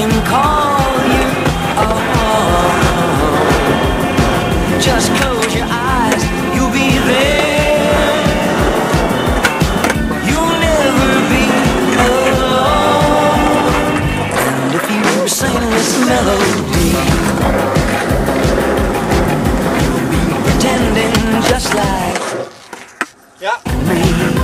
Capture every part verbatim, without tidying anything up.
can call you. Oh, just close your eyes, you'll be there. You'll never be alone. And if you sing this melody, you'll be pretending just like Ja. me.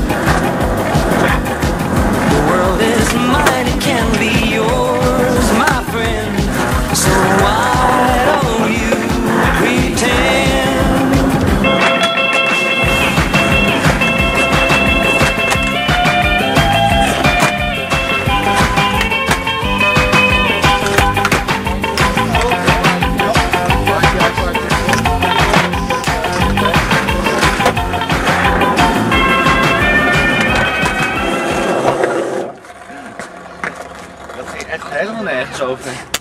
The world is mine, it can be yours, my friend. So why don't you pretend? Dat ging echt helemaal nergens over.